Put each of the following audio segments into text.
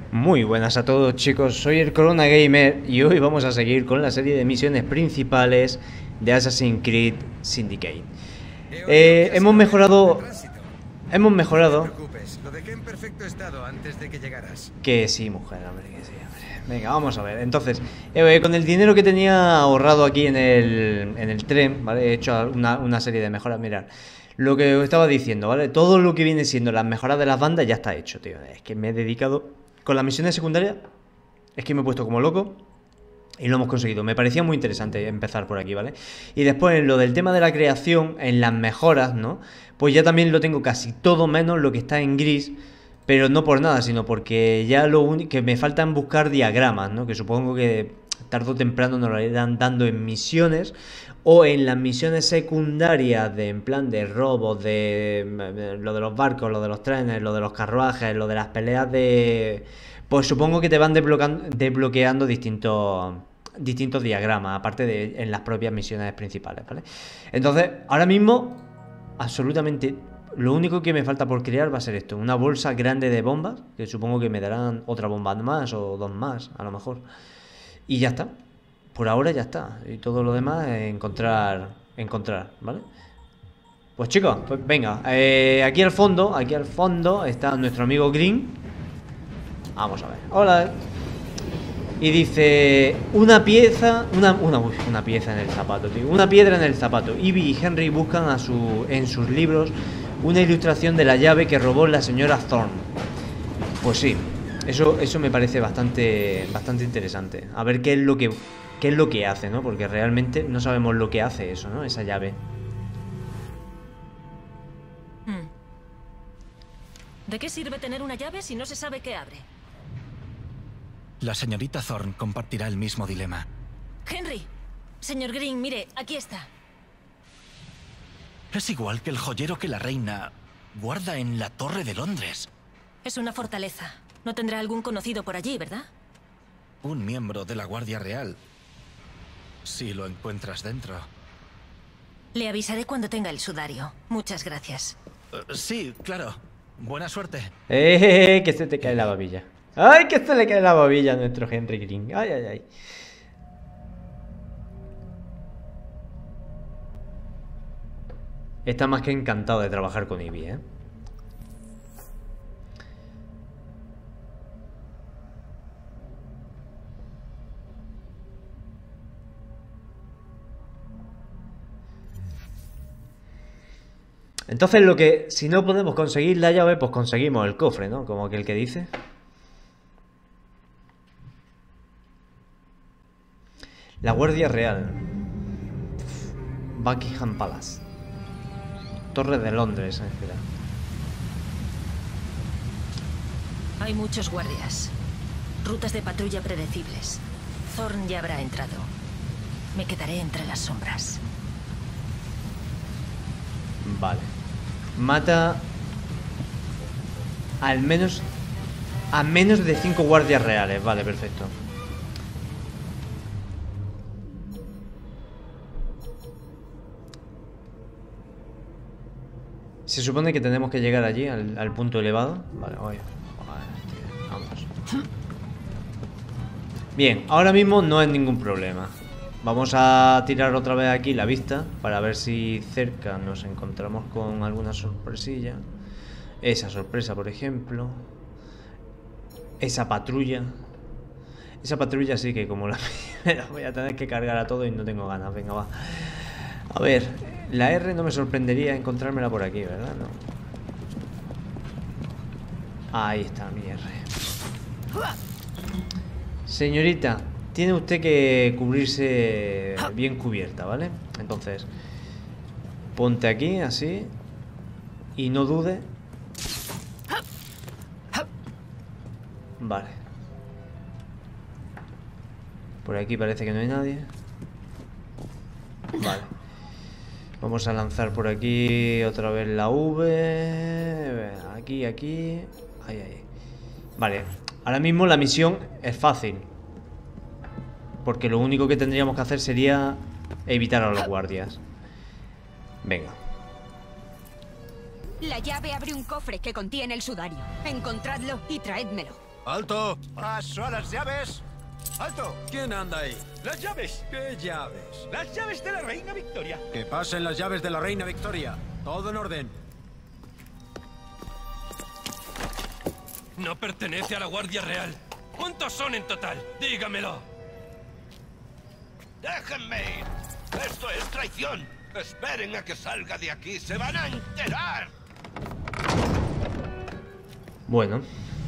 Muy buenas a todos, chicos, soy el Corona Gamer y hoy vamos a seguir con la serie de misiones principales de Assassin's Creed Syndicate. Hemos mejorado... Hemos mejorado... No te preocupes, lo dejé en perfecto estado antes de que llegaras. Que sí, mujer, hombre, que sí, hombre. Venga, vamos a ver. Entonces, con el dinero que tenía ahorrado aquí en el tren, ¿vale? He hecho una serie de mejoras, mirad. Lo que os estaba diciendo, ¿vale? Todo lo que viene siendo las mejoras de las bandas ya está hecho, tío. Es que me he dedicado... Con las misiones secundarias, es que me he puesto como loco y lo hemos conseguido. Me parecía muy interesante empezar por aquí, ¿vale? Y después en lo del tema de la creación, en las mejoras, ¿no? Pues ya también lo tengo casi todo menos lo que está en gris, pero no por nada, sino porque ya lo único que me falta es buscar diagramas, ¿no? Que supongo que tarde o temprano nos lo irán dando en misiones o en las misiones secundarias de en plan de robos, de lo de los barcos, lo de los trenes, lo de los carruajes, lo de las peleas de... Pues supongo que te van desbloqueando distintos diagramas, aparte de en las propias misiones principales, ¿vale? Entonces, ahora mismo, absolutamente lo único que me falta por crear va a ser esto, una bolsa grande de bombas, que supongo que me darán otra bomba más o dos más, a lo mejor. Y ya está. Por ahora ya está. Y todo lo demás es encontrar, ¿vale? Pues chicos, pues venga. Aquí al fondo está nuestro amigo Green. Vamos a ver. Hola. Y dice, una pieza, una pieza en el zapato, tío. Una piedra en el zapato. Ivy y Henry buscan en sus libros una ilustración de la llave que robó la señora Thorne. Pues sí. Eso me parece bastante interesante. A ver qué es lo que hace, ¿no? Porque realmente no sabemos lo que hace eso, ¿no? Esa llave. ¿De qué sirve tener una llave si no se sabe qué abre? La señorita Thorne compartirá el mismo dilema. Henry, señor Green, mire, aquí está. Es igual que el joyero que la reina guarda en la Torre de Londres. Es una fortaleza. No tendrá algún conocido por allí, ¿verdad? Un miembro de la Guardia Real. Si lo encuentras dentro. Le avisaré cuando tenga el sudario. Muchas gracias. Sí, claro. Buena suerte. Que se te cae la babilla. ¡Ay, que se le cae la babilla a nuestro Henry Green! ¡Ay, ay, ay! Está más que encantado de trabajar con Ivy, ¿eh? Entonces si no podemos conseguir la llave, pues conseguimos el cofre, ¿no? Como aquel que dice. La Guardia Real. Buckingham Palace. Torre de Londres, espera. Hay muchos guardias. Rutas de patrulla predecibles. Thorne ya habrá entrado. Me quedaré entre las sombras. Vale. Mata a menos de 5 guardias reales. Vale, perfecto. Se supone que tenemos que llegar allí, al punto elevado. Vale, vamos. Bien, ahora mismo no hay ningún problema. Vamos a tirar otra vez aquí la vista para ver si cerca nos encontramos con alguna sorpresilla. Esa sorpresa, por ejemplo. Esa patrulla. Esa patrulla sí que como la voy a tener que cargar a todo y no tengo ganas. Venga, va. A ver, la R no me sorprendería encontrármela por aquí, ¿verdad? No. Ahí está mi R. Señorita, tiene usted que cubrirse bien cubierta, ¿vale? Entonces, ponte aquí, así. Y no dude. Vale. Por aquí parece que no hay nadie. Vale. Vamos a lanzar por aquí otra vez la V. Aquí. Ahí. Vale. Ahora mismo la misión es fácil. Porque lo único que tendríamos que hacer sería evitar a los guardias. Venga. La llave abre un cofre que contiene el sudario. Encontradlo y traédmelo. ¡Alto! ¡Paso a las llaves! ¡Alto! ¿Quién anda ahí? ¡Las llaves! ¿Qué llaves? ¡Las llaves de la Reina Victoria! Que pasen las llaves de la Reina Victoria. Todo en orden. No pertenece a la Guardia Real. ¿Cuántos son en total? Dígamelo. ¡Déjenme ir! ¡Esto es traición! ¡Esperen a que salga de aquí! ¡Se van a enterar! Bueno.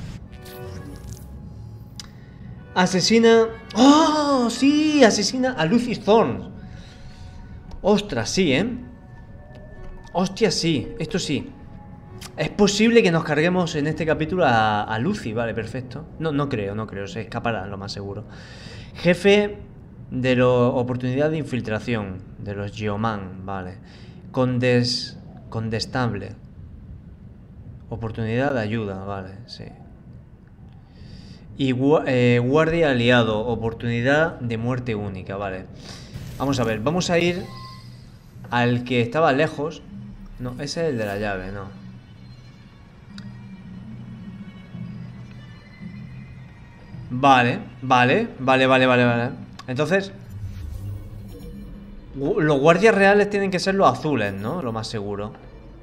Asesina... ¡Oh! Sí, asesina a Lucy Thorne. Ostras, sí, ¿eh? Hostia, sí, esto sí. Es posible que nos carguemos en este capítulo a Lucy, vale, perfecto. No creo, se escapará, lo más seguro. Jefe de la oportunidad de infiltración de los Geoman, vale. Condestable. Oportunidad de ayuda, vale, sí. Y guardia aliado, oportunidad de muerte única, vale. Vamos a ver, vamos a ir al que estaba lejos. No, ese es el de la llave, no. Vale. Entonces, los guardias reales tienen que ser los azules, ¿no? Lo más seguro.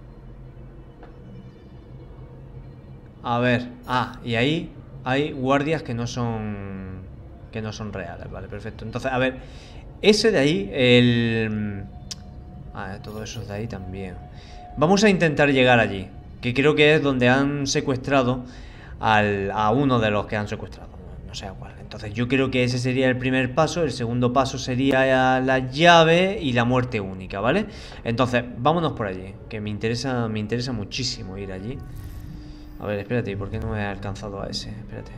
A ver, y ahí hay guardias que no son reales, vale, perfecto. Entonces, a ver, ese de ahí, todo eso de ahí también. Vamos a intentar llegar allí, que creo que es donde han secuestrado a uno de los que han secuestrado, no sé a cuál. Entonces yo creo que ese sería el primer paso. El segundo paso sería la llave y la muerte única, ¿vale? Entonces, vámonos por allí, que me interesa muchísimo ir allí. A ver, espérate, ¿por qué no he alcanzado a ese? Espérate.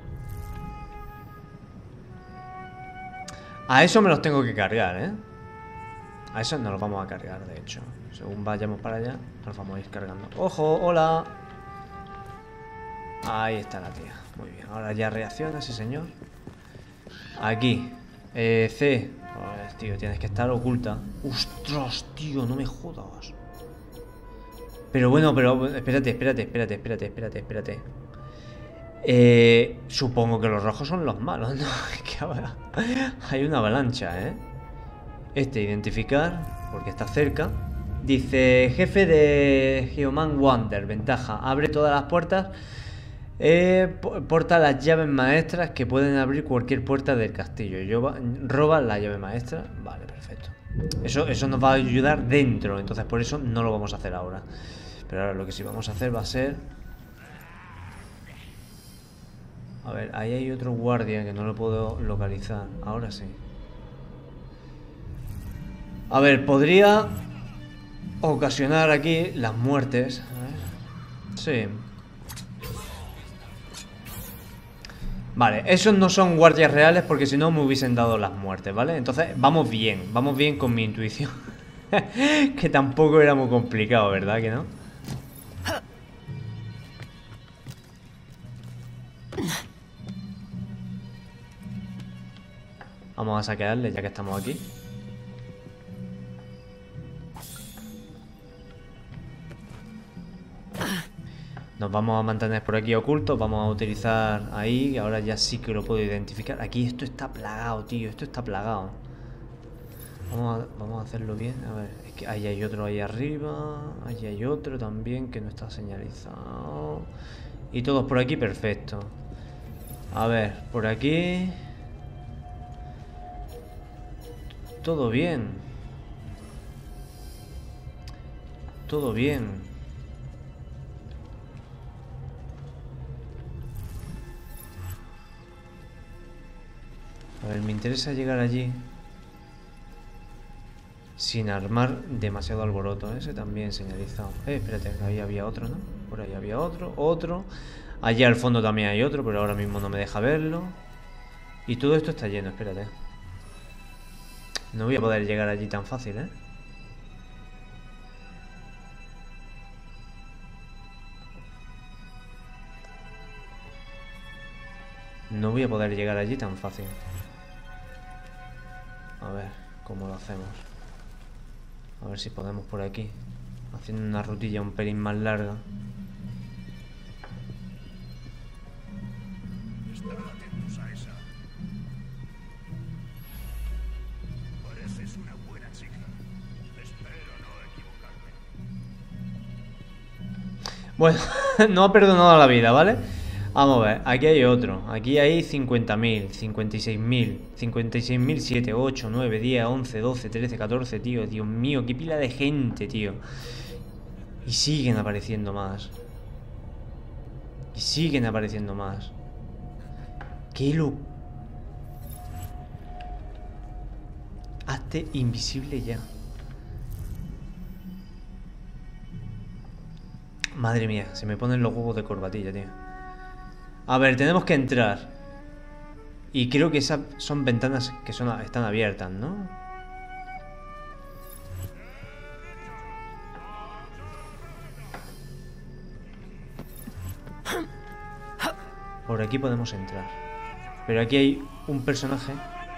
A eso me los tengo que cargar, ¿eh? A eso nos los vamos a cargar, de hecho. Según vayamos para allá, nos vamos a ir cargando. ¡Ojo! ¡Hola! Ahí está la tía. Muy bien. Ahora ya reacciona, sí señor. Aquí. C. Pues, tío, tienes que estar oculta. ¡Ostras, tío! No me jodas. Pero bueno, espérate. Supongo que los rojos son los malos, ¿no? Es que ahora hay una avalancha, ¿eh? Identificar, porque está cerca. Dice, jefe de Geoman Wander, ventaja, abre todas las puertas. Porta las llaves maestras que pueden abrir cualquier puerta del castillo. Roba la llave maestra. Vale, perfecto. Eso nos va a ayudar dentro. Entonces por eso no lo vamos a hacer ahora. Pero ahora lo que sí vamos a hacer va a ser... A ver, ahí hay otro guardia que no lo puedo localizar. Ahora sí. A ver, podría ocasionar aquí las muertes. A ver. Sí. Vale, esos no son guardias reales porque si no me hubiesen dado las muertes, ¿vale? Entonces vamos bien con mi intuición. Que tampoco era muy complicado, ¿verdad que no? Vamos a saquearle ya que estamos aquí. Nos vamos a mantener por aquí ocultos. Vamos a utilizar ahí. Ahora ya sí que lo puedo identificar. Aquí esto está plagado, tío. Esto está plagado. Vamos a hacerlo bien. A ver, es que ahí hay otro ahí arriba. Ahí hay otro también que no está señalizado. Y todos por aquí, perfecto. A ver, por aquí. Todo bien. Todo bien. A ver, me interesa llegar allí sin armar demasiado alboroto. Ese también señalizado. Espérate, ahí había otro, ¿no? Por ahí había otro. Allá al fondo también hay otro, pero ahora mismo no me deja verlo. Y todo esto está lleno, espérate. No voy a poder llegar allí tan fácil, ¿eh? No voy a poder llegar allí tan fácil. A ver, ¿cómo lo hacemos? A ver si podemos por aquí. Haciendo una rutilla un pelín más larga. Bueno, no ha perdonado la vida, ¿vale? Vamos a ver, aquí hay otro. Aquí hay 50.000, 56.000, 56.000, 7, 8, 9, 10, 11, 12, 13, 14, tío. Dios mío, qué pila de gente, tío. Y siguen apareciendo más. Y siguen apareciendo más. Qué lo... Hazte invisible ya. Madre mía, se me ponen los huevos de corbatilla, tío. A ver, tenemos que entrar. Y creo que esas son ventanas que están abiertas, ¿no? Por aquí podemos entrar. Pero aquí hay un personaje.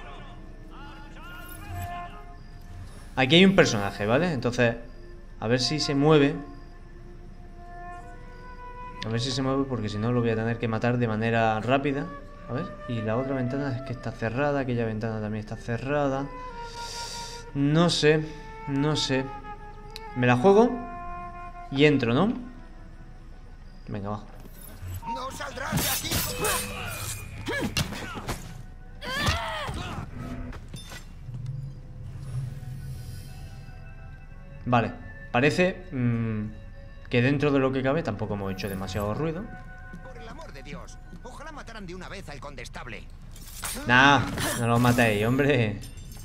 Aquí hay un personaje, ¿vale? Entonces, a ver si se mueve. A ver si se mueve, porque si no lo voy a tener que matar de manera rápida. A ver, y la otra ventana es que está cerrada. Aquella ventana también está cerrada. No sé, no sé. Me la juego y entro, ¿no? Venga, va. ¡No saldrás de aquí! Vale, parece que dentro de lo que cabe tampoco hemos hecho demasiado ruido. Por el amor de Dios, ojalá mataran de una vez al condestable. Nah, no lo matéis, hombre.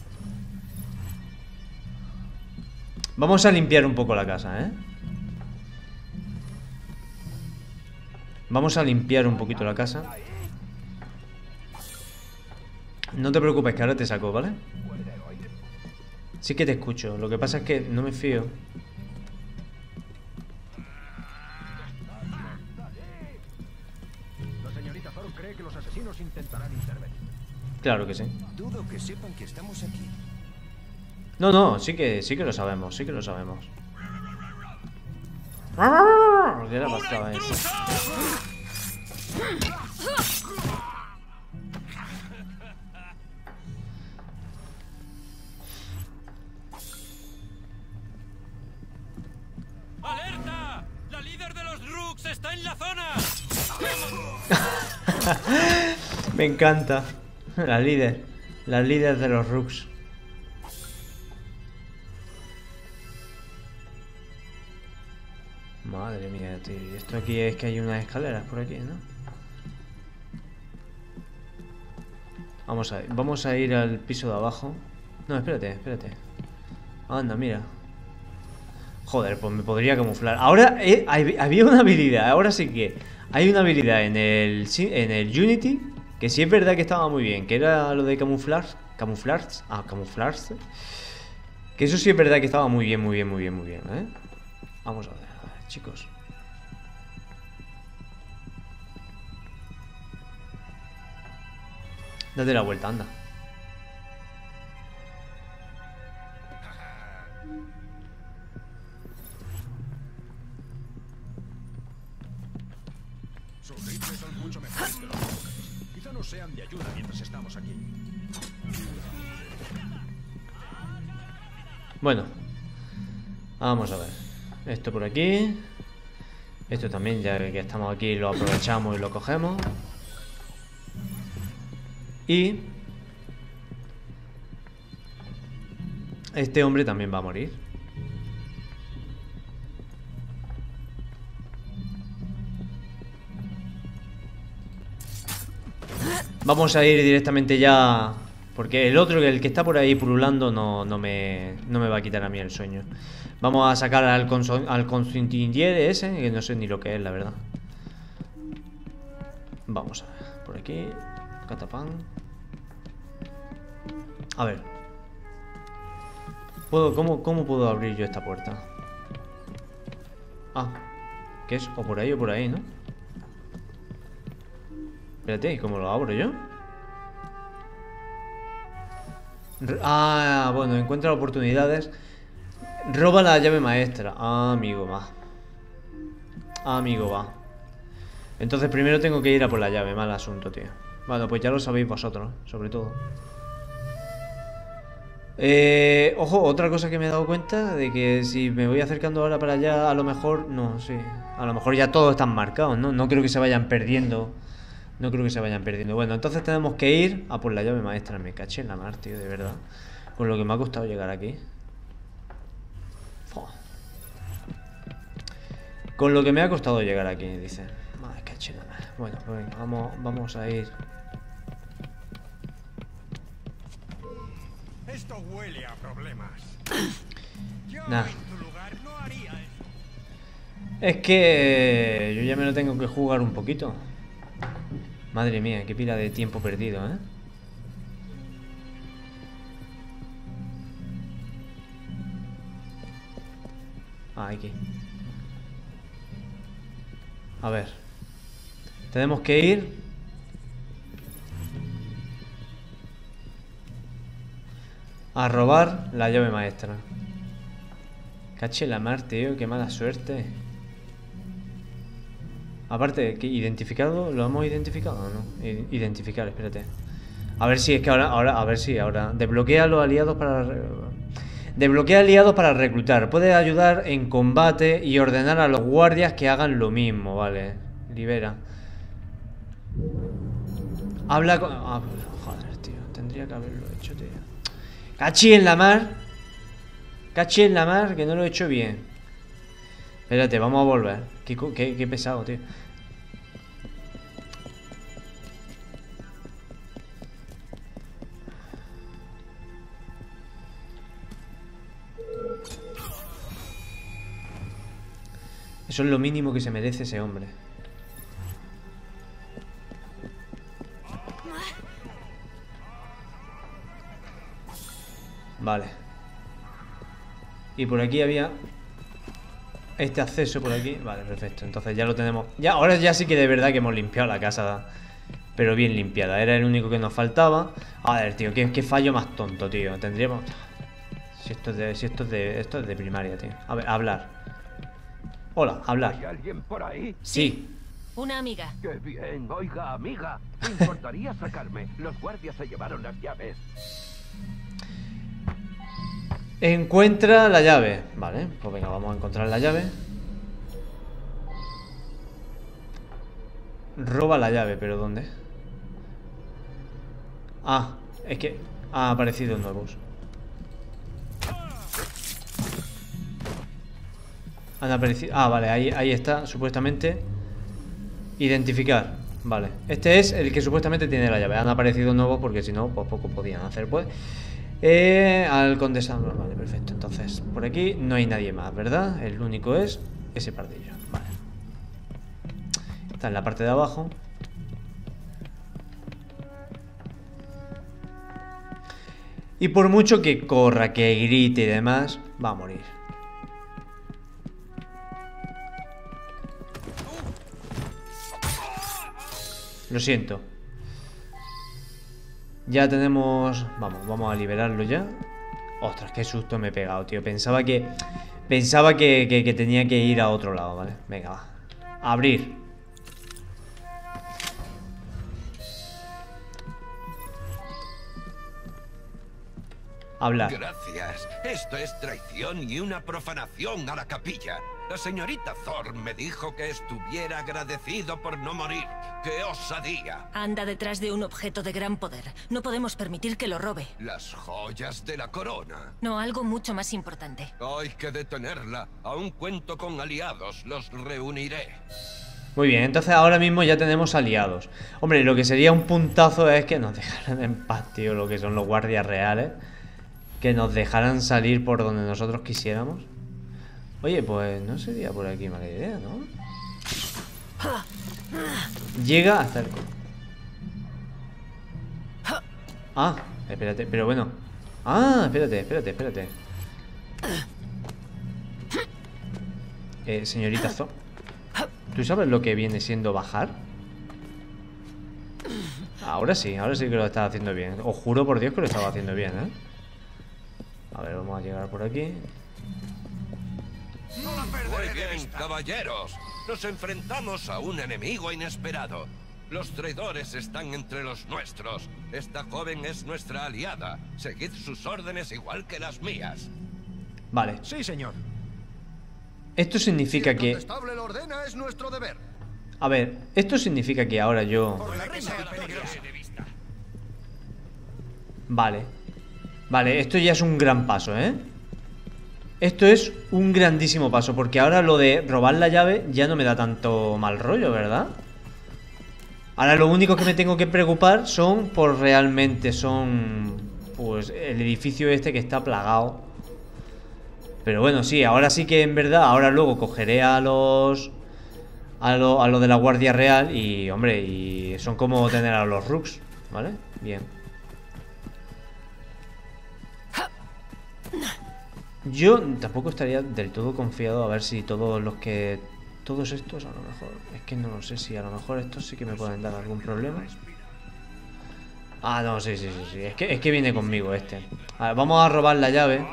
Vamos a limpiar un poco la casa, ¿eh? Vamos a limpiar un poquito la casa. No te preocupes, que ahora te saco, ¿vale? Sí que te escucho, lo que pasa es que no me fío. La señorita Thorne cree que los asesinos intentarán intervenir. Claro que sí. Dudo que sepan que estamos aquí. No, no, sí que lo sabemos, sí que lo sabemos. ¿Qué le ha pasado a eso? ¡Alerta! ¡La líder de los Rooks está en la zona! Me encanta. La líder de los Rooks. Madre mía, tío. Esto aquí es que hay unas escaleras por aquí, ¿no? Vamos a ir al piso de abajo. No, espérate. Anda, mira. Joder, pues me podría camuflar. Ahora había una habilidad. Ahora sí que hay una habilidad en el Unity que sí es verdad que estaba muy bien. Que era lo de camuflarse. Que eso sí es verdad que estaba muy bien, ¿eh? Vamos a ver, chicos. Date la vuelta, anda. Sus rifles son mucho mejores que los nuestros. Quizá no sean de ayuda mientras estamos aquí. Bueno, vamos a ver. Esto por aquí. Esto también, ya que estamos aquí, lo aprovechamos y lo cogemos. Y este hombre también va a morir. Vamos a ir directamente ya, porque el otro, el que está por ahí pululando, no me va a quitar a mí el sueño. Vamos a sacar al Constantinier ese, que no sé ni lo que es, la verdad. Vamos a ver, por aquí. Catapán. A ver. ¿Cómo puedo abrir yo esta puerta? Ah, ¿qué es? O por ahí, ¿no? Espérate, ¿cómo lo abro yo? Ah, bueno, encuentra oportunidades. Roba la llave maestra. Ah, amigo, va. Entonces primero tengo que ir a por la llave. Mal asunto, tío. Bueno, pues ya lo sabéis vosotros, sobre todo. Ojo, otra cosa que me he dado cuenta de que si me voy acercando ahora para allá, a lo mejor, no, sí, a lo mejor ya todos están marcados, ¿no? No creo que se vayan perdiendo. No creo que se vayan perdiendo. Bueno, entonces tenemos que ir a por la llave maestra. Me caché en la mar, tío, de verdad. Con lo que me ha costado llegar aquí. Fua. Con lo que me ha costado llegar aquí, dice. Madre, caché en la mar. Bueno, pues venga, vamos a ir. Esto huele a problemas. Yo Nah. en tu lugar no haría eso. Es que yo ya me lo tengo que jugar un poquito. Madre mía, qué pila de tiempo perdido, ¿eh? Ah, aquí. A ver. Tenemos que ir a robar la llave maestra. Cache la mar, tío, qué mala suerte. Aparte, ¿que identificado? ¿Lo hemos identificado o no? Identificar, espérate. A ver si es que ahora. Desbloquea a los aliados para... Desbloquea aliados para reclutar. Puede ayudar en combate y ordenar a los guardias que hagan lo mismo, vale. Libera. Habla con... Ah, joder, tío. Tendría que haberlo hecho, tío. Cachi en la mar. Cachi en la mar, que no lo he hecho bien. Espérate, vamos a volver. Qué pesado, tío. Eso es lo mínimo que se merece ese hombre. Vale. Y por aquí había este acceso por aquí. Vale, perfecto. Entonces ya lo tenemos. Ya, ahora ya sí que de verdad que hemos limpiado la casa. Pero bien limpiada. Era el único que nos faltaba. A ver, tío, qué fallo más tonto, tío. Tendríamos... esto es de primaria, tío. A ver, hablar. Hola, hablar. ¿Hay alguien por ahí? Sí. Una amiga. ¡Qué bien! Oiga, amiga, ¿te importaría sacarme? Los guardias se llevaron las llaves. Encuentra la llave. Vale, pues venga, vamos a encontrar la llave. Roba la llave, pero ¿dónde? Ah, es que han aparecido nuevos. Han aparecido... Ah, vale, ahí está, supuestamente. Identificar. Vale, este es el que supuestamente tiene la llave. Han aparecido nuevos porque si no, pues poco podían hacer, pues. Al condensado. Vale, perfecto. Entonces, por aquí no hay nadie más, ¿verdad? El único es ese pardillo. Vale. Está en la parte de abajo. Y por mucho que corra, que grite y demás, va a morir. Lo siento. Ya tenemos... Vamos a liberarlo ya. Ostras, qué susto me he pegado, tío. Pensaba que tenía que ir a otro lado, ¿vale? Venga, va. Abrir. Hablar. Gracias. Esto es traición y una profanación a la capilla. La señorita Thorn me dijo que estuviera agradecido por no morir. ¡Qué osadía! Anda detrás de un objeto de gran poder. No podemos permitir que lo robe. Las joyas de la corona. No, algo mucho más importante. Hay que detenerla. Aún cuento con aliados. Los reuniré. Muy bien, entonces ahora mismo ya tenemos aliados. Hombre, lo que sería un puntazo es que nos dejaran en paz, tío, lo que son los guardias reales. Que nos dejaran salir por donde nosotros quisiéramos. Oye, pues no sería por aquí mala idea, ¿no? Llega hasta el... Ah, espérate, pero bueno. Ah, espérate. Señorita Zo, ¿tú sabes lo que viene siendo bajar? Ahora sí que lo estaba haciendo bien. Os juro por Dios que lo estaba haciendo bien, ¿eh? A ver, vamos a llegar por aquí. Muy bien, caballeros. Nos enfrentamos a un enemigo inesperado. Los traidores están entre los nuestros. Esta joven es nuestra aliada. Seguid sus órdenes igual que las mías. Vale. Sí, señor. Esto significa El que... condestable lo ordena, es nuestro deber. A ver, esto significa que ahora yo... Por la reina victoriosa. Vale. Vale, esto ya es un gran paso, ¿eh? Esto es un grandísimo paso, porque ahora lo de robar la llave ya no me da tanto mal rollo, ¿verdad? Ahora lo único que me tengo que preocupar son por realmente son... Pues el edificio este que está plagado. Pero bueno, sí, ahora sí que en verdad, ahora luego cogeré a los... A lo de la Guardia Real y, hombre, y son como tener a los Rooks, ¿vale? Bien. Yo tampoco estaría del todo confiado a ver si todos los que... Todos estos a lo mejor... Es que no lo sé si a lo mejor estos sí que me pueden dar algún problema. Ah, no, sí. Es que viene conmigo este. A ver, vamos a robar la llave.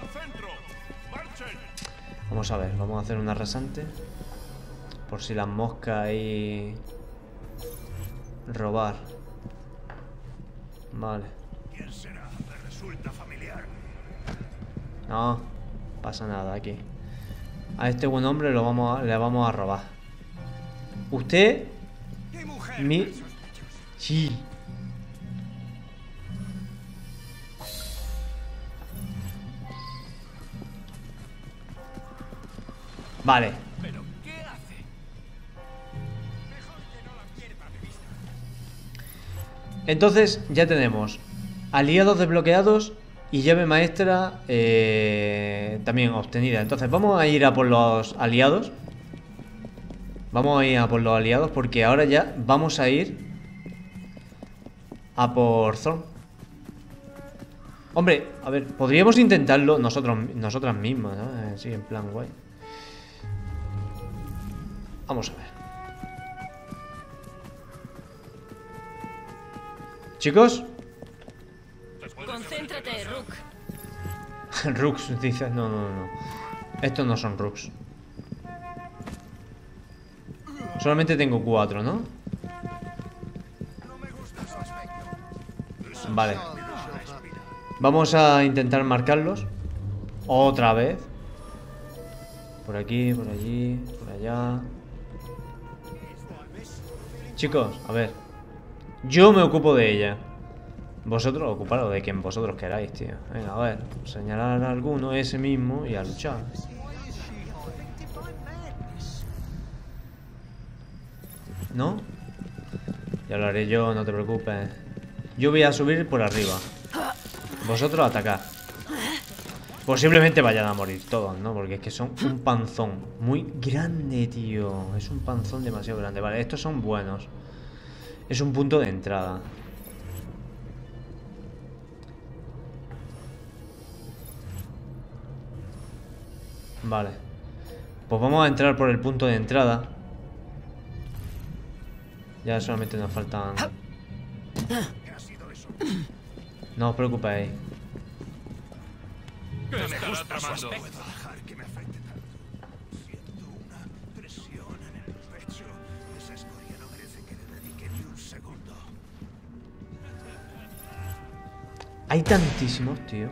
Vamos a ver, vamos a hacer una rasante. Por si las moscas ahí... Robar. Vale. ¿Quién será? Me resulta familiar. No, pasa nada aquí. A este buen hombre le vamos a robar. Usted... ¿Qué mujer? Mi... Sí. Vale. ¿Pero qué hace? Mejor que no la pierda de vista. Entonces ya tenemos aliados desbloqueados y llave maestra también obtenida. Entonces vamos a ir a por los aliados. Vamos a ir a por los aliados porque ahora ya vamos a ir a por Thorn. Hombre, a ver, podríamos intentarlo nosotras mismas, ¿no? Sí, en plan guay. Vamos a ver. Chicos. Concéntrate, Rook. Rooks, dice. No. Estos no son Rooks. Solamente tengo 4, ¿no? Vale. Vamos a intentar marcarlos. Otra vez. Por aquí, por allí, por allá. Chicos, a ver. Yo me ocupo de ella. Vosotros ocuparos de quien vosotros queráis, tío. Venga, a ver. Señalar a alguno, ese mismo, y a luchar. ¿No? Ya lo haré yo, no te preocupes. Yo voy a subir por arriba. Vosotros atacad. Posiblemente vayan a morir todos, ¿no? Porque es que son un panzón muy grande, tío. Es un panzón demasiado grande. Vale, estos son buenos. Es un punto de entrada. Vale. Pues vamos a entrar por el punto de entrada. Ya solamente nos faltan... No os preocupéis. ¿Qué estará tramando? Dejar que me afecte tanto. Siento una presión en el pecho. Esa escoria no merece que le dedique ni un segundo. Hay tantísimos, tío.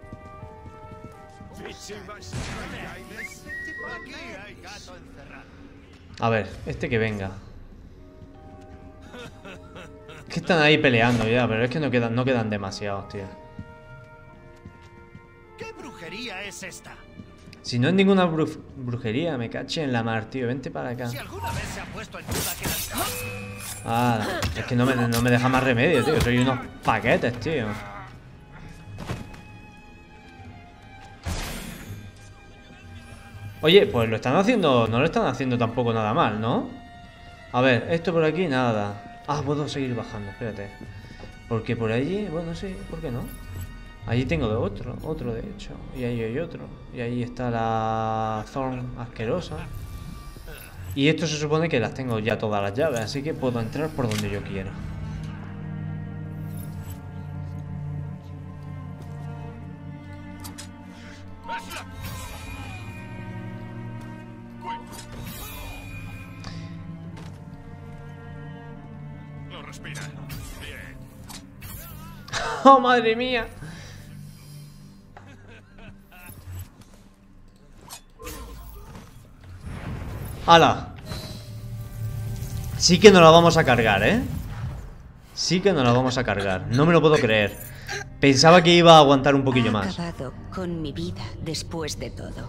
Aquí hay gato encerrado. A ver, este que venga. Es que están ahí peleando ya, pero es que no quedan demasiados, tío. ¿Qué brujería es esta? Si no es ninguna brujería, me caché en la mar, tío. Vente para acá. Si alguna vez se ha puesto en duda que las... Ah, es que no me deja más remedio, tío. Soy unos paquetes, tío. Oye, pues lo están haciendo... No lo están haciendo tampoco nada mal, ¿no? A ver, esto por aquí, nada. Ah, puedo seguir bajando, espérate. Porque por allí... Bueno, sí, ¿por qué no? Allí tengo otro de hecho. Y ahí hay otro. Y ahí está la Thorn asquerosa. Y esto se supone que las tengo ya todas las llaves. Así que puedo entrar por donde yo quiera. ¡Oh, madre mía! ¡Hala! Sí que nos la vamos a cargar, ¿eh? Sí que nos la vamos a cargar. No me lo puedo creer. Pensaba que iba a aguantar un poquillo más. Ha acabado con mi vida después de todo.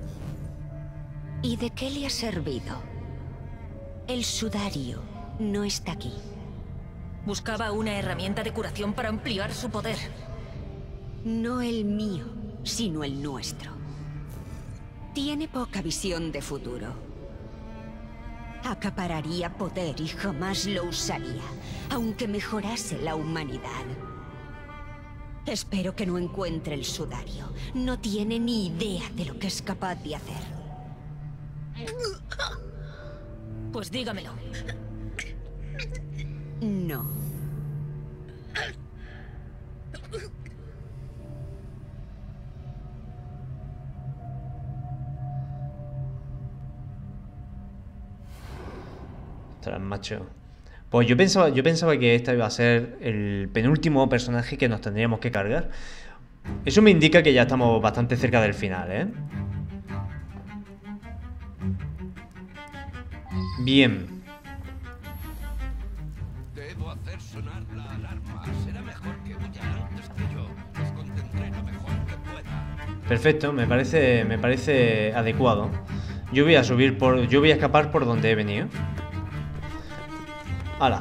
¿Y de qué le ha servido? El sudario no está aquí. Buscaba una herramienta de curación para ampliar su poder. No el mío, sino el nuestro. Tiene poca visión de futuro. Acapararía poder y jamás lo usaría, aunque mejorase la humanidad. Espero que no encuentre el sudario. No tiene ni idea de lo que es capaz de hacer. Pues dígamelo. No. Ostras, macho. Pues yo pensaba que esta iba a ser el penúltimo personaje que nos tendríamos que cargar. Eso me indica que ya estamos bastante cerca del final, ¿eh? Bien. Debo hacer sonar la alarma. Será mejor que huyan antes que yo. Los contendré lo mejor que pueda. Perfecto, me parece adecuado. Yo voy a escapar por donde he venido. ¡Hala!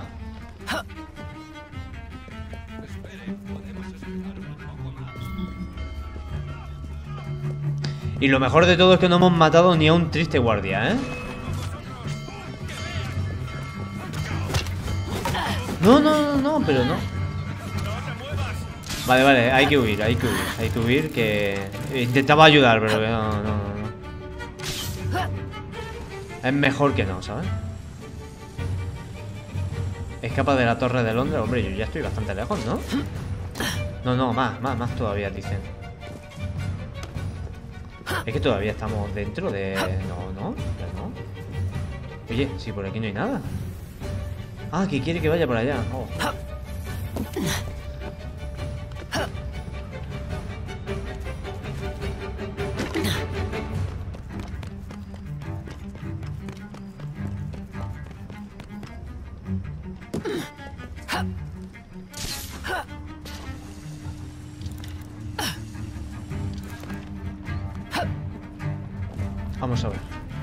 Y lo mejor de todo es que no hemos matado ni a un triste guardia, ¿eh? No, pero no. Vale, hay que huir, que... Intentaba ayudar, pero que no. Es mejor que no, ¿sabes? Escapa de la Torre de Londres. Hombre, yo ya estoy bastante lejos, ¿no? No, más todavía, dicen. Es que todavía estamos dentro de... No. Oye, si por aquí no hay nada. Ah, que quiere que vaya por allá. Oh. Vamos a ver.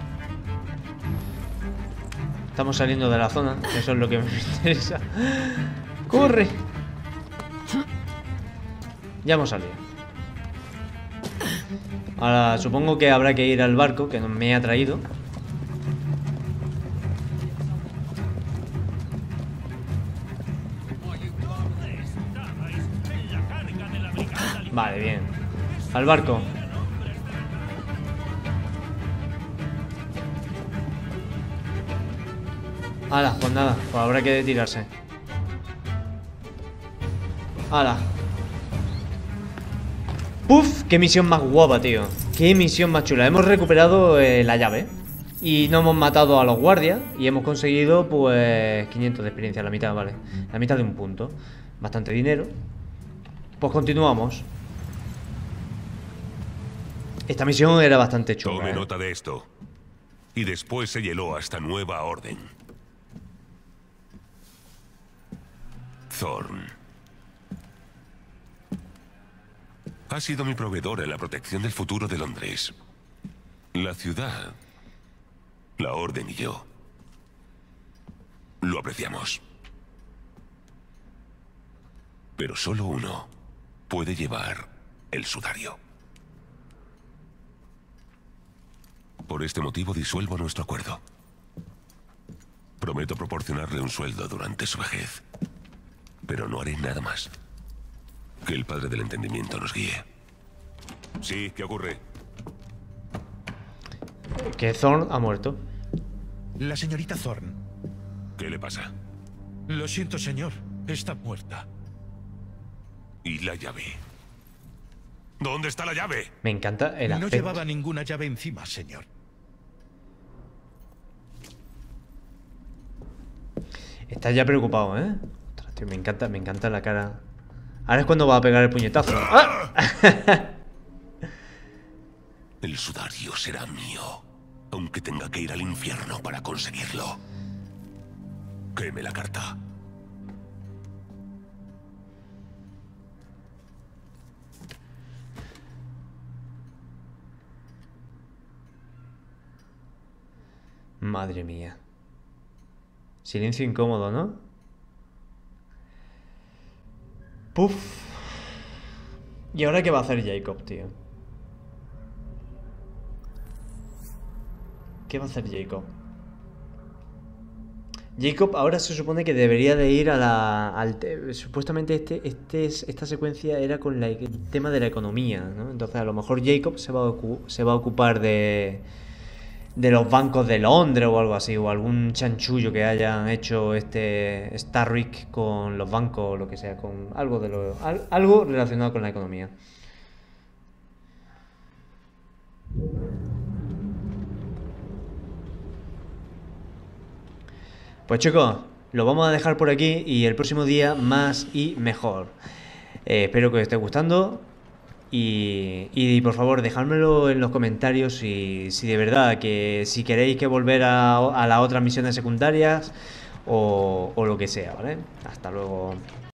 Estamos saliendo de la zona. Eso es lo que me interesa. ¡Corre! Ya hemos salido. Ahora supongo que habrá que ir al barco que me ha traído. Vale, bien. Al barco. Hala, pues nada, pues habrá que tirarse. Hala. ¡Puf! ¡Qué misión más guapa, tío! ¡Qué misión más chula! Hemos recuperado la llave. Y no hemos matado a los guardias. Y hemos conseguido, pues, 500 de experiencia, la mitad, vale. La mitad de un punto. Bastante dinero. Pues continuamos. Esta misión era bastante chula. Tome nota de esto. Y después se hieló a esta nueva orden. Thorn. Ha sido mi proveedor en la protección del futuro de Londres. La ciudad, la orden y yo lo apreciamos. Pero solo uno puede llevar el sudario. Por este motivo disuelvo nuestro acuerdo. Prometo proporcionarle un sueldo durante su vejez. Pero no haré nada más. Que el Padre del Entendimiento nos guíe. Sí, ¿qué ocurre? Que Thorn ha muerto. La señorita Thorn. ¿Qué le pasa? Lo siento, señor. Está muerta. ¿Y la llave? ¿Dónde está la llave? Me encanta el No aspecto. llevaba ninguna llave encima, señor. Estás ya preocupado, ¿eh? Ostras, tío, me encanta la cara Ahora es cuando va a pegar el puñetazo. ¡Ah! El sudario será mío, aunque tenga que ir al infierno para conseguirlo. Queme la carta. Madre mía. Silencio incómodo, ¿no? Puf. ¿Y ahora qué va a hacer Jacob, tío? ¿Qué va a hacer Jacob? Jacob ahora se supone que debería de ir a la... supuestamente esta secuencia era con el tema de la economía, ¿no? Entonces a lo mejor Jacob se va a ocupar de los bancos de Londres o algo así, o algún chanchullo que hayan hecho Starrick con los bancos o lo que sea, con algo relacionado con la economía. Pues chicos, lo vamos a dejar por aquí y el próximo día más y mejor. Espero que os esté gustando y por favor dejádmelo en los comentarios si de verdad que si queréis que volver a las otras misiones secundarias o lo que sea, ¿vale? Hasta luego.